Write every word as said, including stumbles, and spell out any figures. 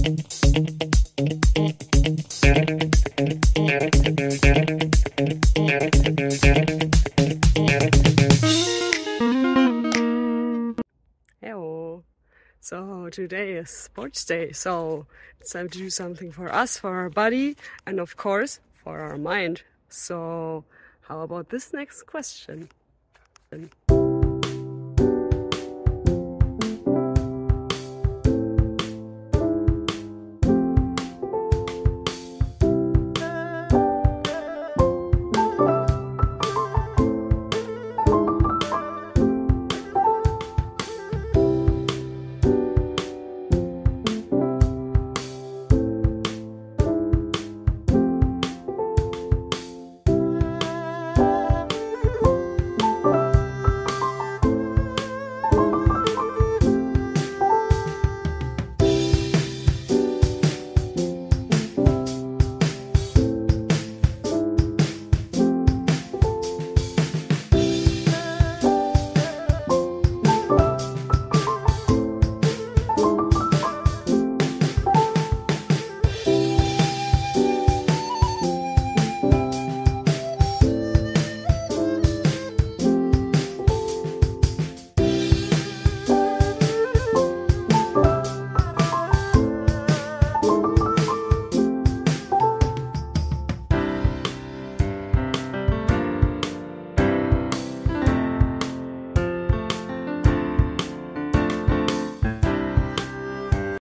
Hello. So today is sports day, so it's time to do something for us, for our body, and of course for our mind. So how about this next question?